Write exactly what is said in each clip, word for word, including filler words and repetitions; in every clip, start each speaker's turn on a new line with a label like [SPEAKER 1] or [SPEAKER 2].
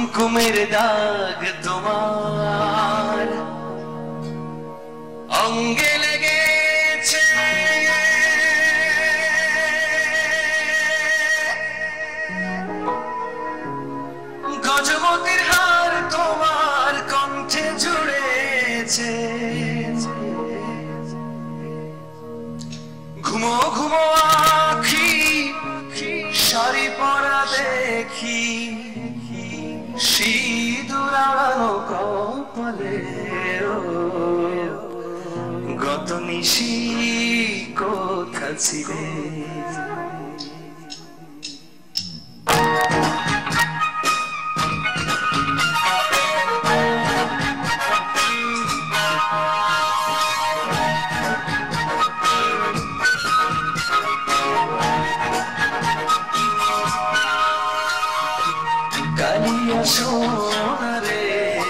[SPEAKER 1] কুমকুমের দাগ তোমার অঙ্গে লেগেছে, গজমতির হার তোমার কণ্ঠে জুড়েছে। ঘুমো ঘুমো আখি শাড়ি পরা দেখি, সিঁদুর আড়ানো কপালে গত নিশি কোথা ছিলে। কালিয়া সোনা রে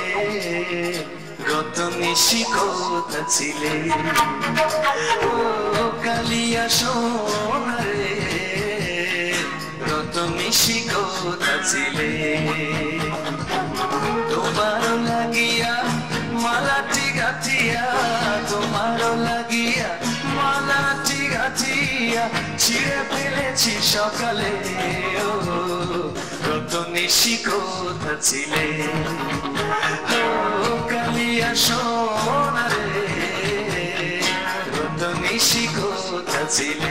[SPEAKER 1] গত নিশি কোথা ছিলে, ও কালিয়া সোনা রে গত নিশি কোথা ছিলে। তোমার লাগিয়া মালাটি গাথিয়া, তোমার লাগিয়া মালাটি গাথিয়া ছিঁড়ে ফেলেছি সকালে, ও গত নিশি কোথা ছিলে। ও কালিয়া সোনা রে গত নিশি কোথা ছিলে।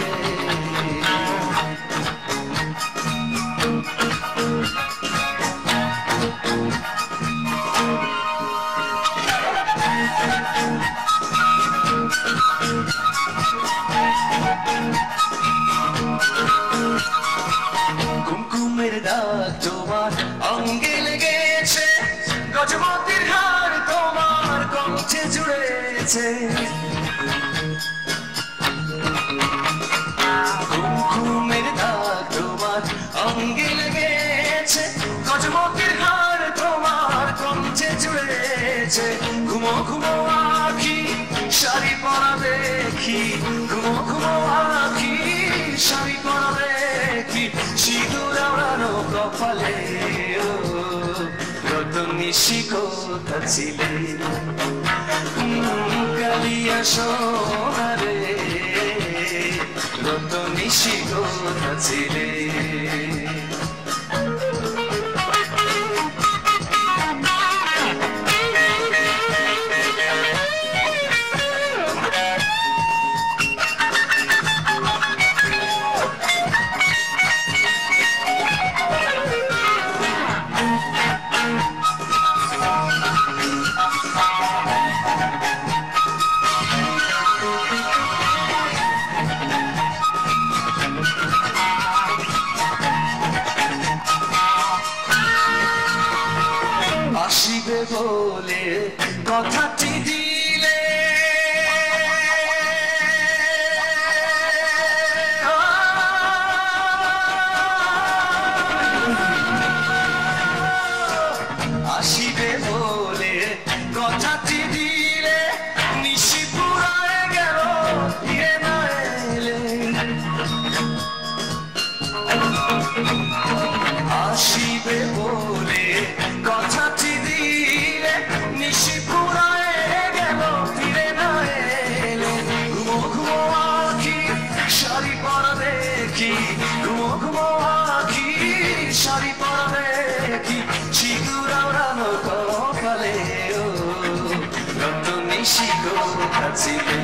[SPEAKER 1] কুমকুমের দাগ তোমার অঙ্গে লেগেছে, গজমতির হার তোমার কণ্ঠে জুড়েছে। কুমকুমের দাগ তোমার অঙ্গে লেগেছে, গজমতির হার তোমার কণ্ঠে জুড়েছে। ঘুমো ঘুমো আখি শাড়ি পরা দেখি, ঘুমো ঘুমো আখি শাড়ি পরা দেখি, সিঁদুর আড়ানো কপালে গত নিশি কোথা ছিলে। কালিয়া সোনা রে গত নিশি কোথা ছিলে। আসিবে বলে কথাটি দিলে, আসিবে বলে কথাটি দিলে, নিশি পুরায় গেল ফিরে না এলে। আসিবে বলে কথাটি দিলে, নিশি পুরায় গেল ফিরে না এলে। ঘুমো ঘুমো আখি শাড়ি পরা দেখি, ঘুমো ঘুমো আখি শাড়ি পরা দেখি, সিঁদুর আড়ানো কপালে গত নিশি কোথা ছিলে।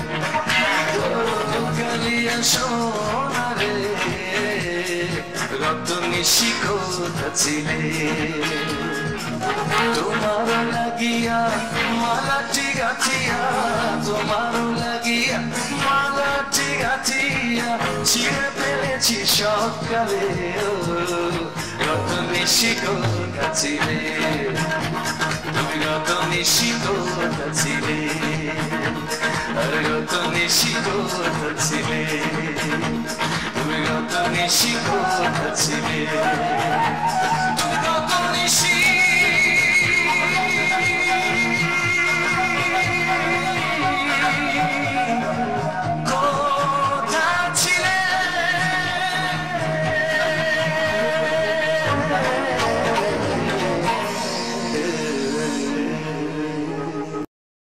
[SPEAKER 1] কালিয়া সোনা রে গত নিশি কোথা ছিলে। তোমার লাগিয়া মালাটি গাথিয়া, তোমার লাগিয়া মালাটি গাথিয়া ছিঁড়ে ফেলেছি সকালে, গত নিশি কোথা ছিলে। তুমি গত নিশি কোথা ছিলে, আর গত নিশি কোথা ছিলে। তুমি গত নিশি কোথা ছিলে।